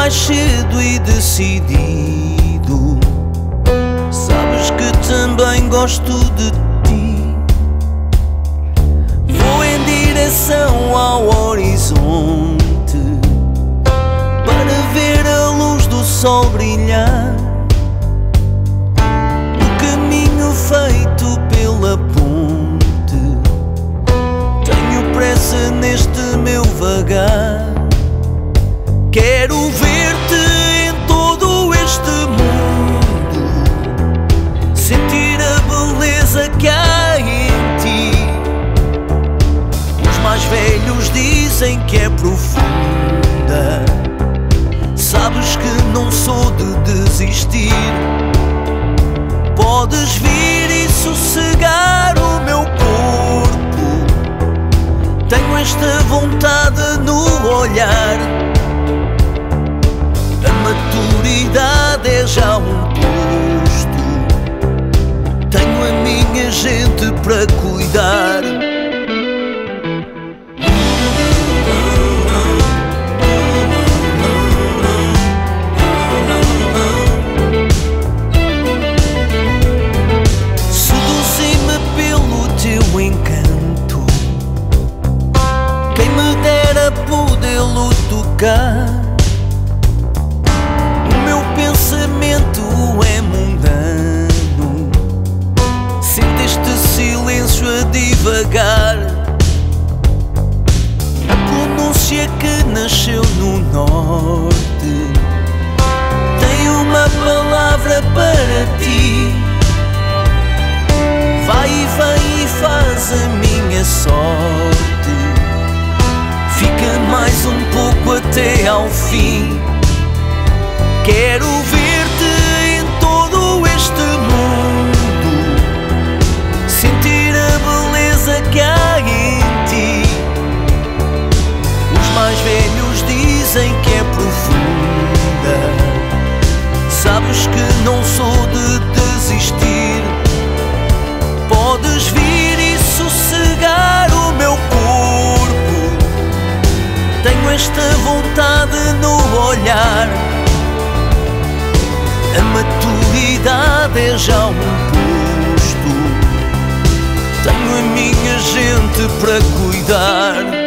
mais cedo e decidido. Sabes que também gosto de ti. Vou em direção ao horizonte para ver a luz do sol brilhar. O caminho feito pela ponte, tenho pressa neste meu vagar. Quero ver-te em todo este mundo, sentir a beleza que há em ti. Os mais velhos dizem que é profunda. Sabes que não sou de desistir. Podes vir e sossegar o meu corpo. Tenho esta vontade no olhar. A maturidade é já um posto. Tenho a minha gente para cuidar. Seduzi-me pelo teu encanto. Quem me dera podê-lo tocar. Pensamento é mundano, sinto este silêncio a divagar. A pronúncia que nasceu no norte tem uma palavra para ti. Vai e vem e faz a minha sorte. Fica mais um pouco até ao fim. Quero ver-te em todo este mundo, sentir a beleza que há em ti. Os mais velhos dizem que é profunda. Sabes que não sou de desistir. Podes vir e sossegar o meu corpo. Tenho esta vontade no olhar. A maturidade é já um posto. Tenho a minha gente para cuidar.